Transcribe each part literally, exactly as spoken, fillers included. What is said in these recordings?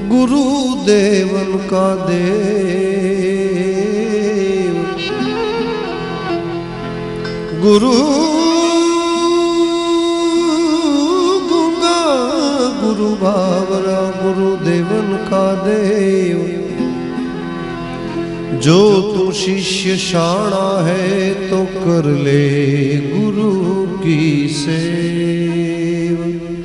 गुरुदेवन का देव गुरु गुंगा गुरु भावरा गुरुदेवन का देव। जो तू शिष्य शाणा है तो कर ले गुरु की सेवा।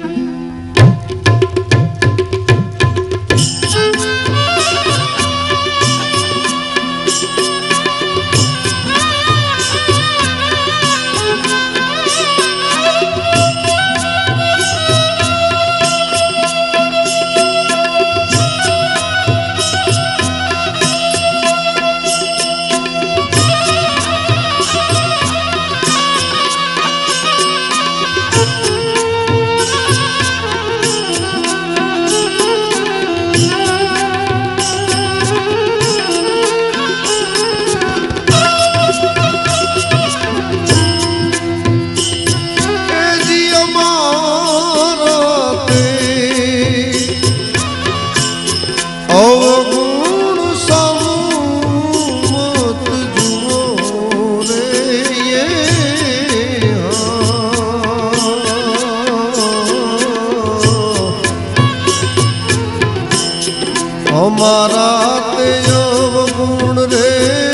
हमारा ते अवगुण रे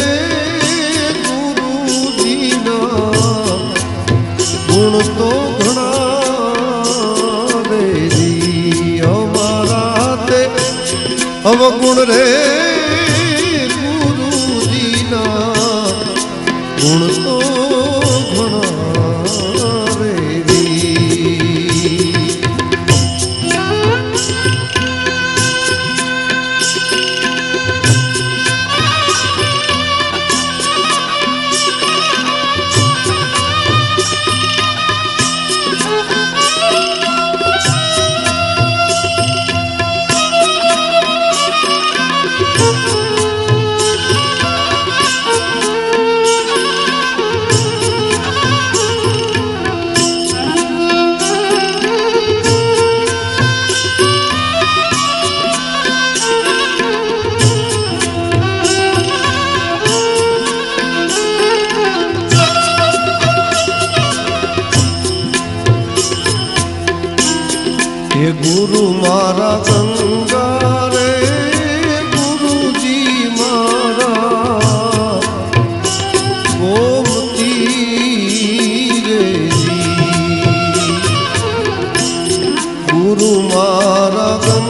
गुरु जी ना गुण तो घना रे जी। हमारा ते अवगुण रे गुरु जी ना गुण तो घना रे जी। ये गुरु मारा गंगा रे गुरु जी मारा गोमती रे जी। गुरु मारा